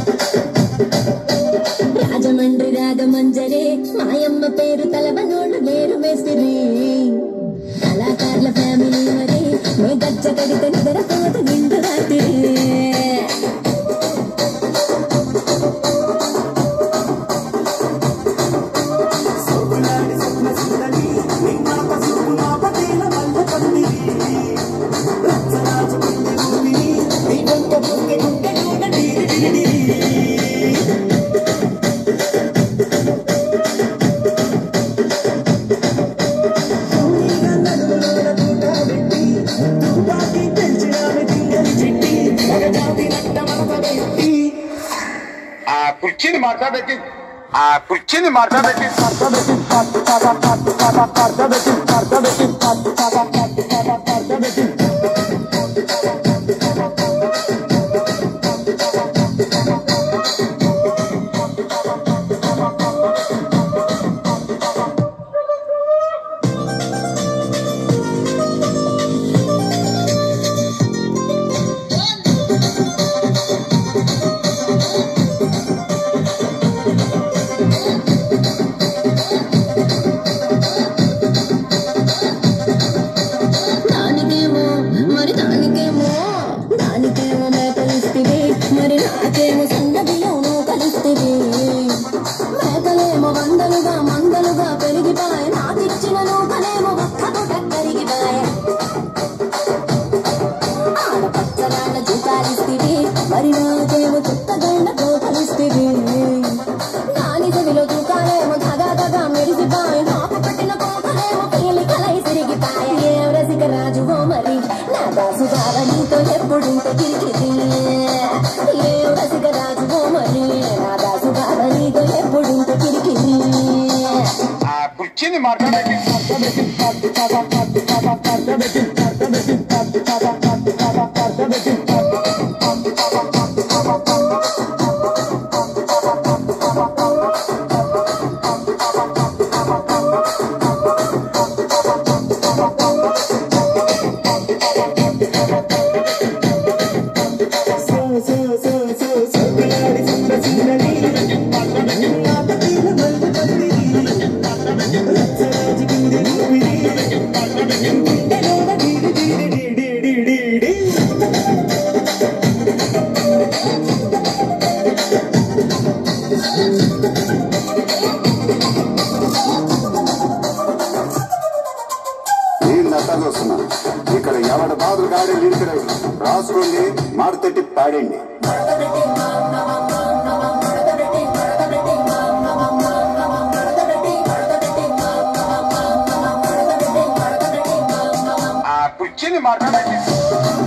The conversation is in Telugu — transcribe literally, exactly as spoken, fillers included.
రాజమండ్రి రాగమంజరే మాయమ్మ పేరు తలవనోళ్ళు నేరు మేస్తిరి కళాకారుల ఫ్యామిలీ మరి మే గచ్చ కడితే నిద్రపోత నిండు రాత్రి కుర్చీని మార్చబెట్టి ఆ కుర్చీని మార్చబెట్టి మార్చబెట్టి మార్చబెట్టి మార్చబెట్టి మార్చబెట్టి మరి నాకేమో చుట్టగండతో కలిస్తే నాని చెవిలో తూకాలేమో ధగా ధగా మెరిసిపాయ నాకు పట్టిన కోకలేమో పేలి కలై సిరిగిపాయ ఏం రసిక రాజువో మరి నా దాసు బావ నీతో ఎప్పుడింత కిరికిరి ఏం రసిక రాజువో మరి నా దాసు బావ నీతో ఎప్పుడింత కిరికిరి ఆ కుర్చీని మార్చబెట్టి మార్చబెట్టి మార్చబెట్టి మార్చబెట్టి మార్చబెట్టి ఇక్కడ ఎవరి బాధలు కాడే లిరికలు రాసుకోండి మారుతట్టి పాడండి. ఆ కుర్చీని మాట్లాడండి.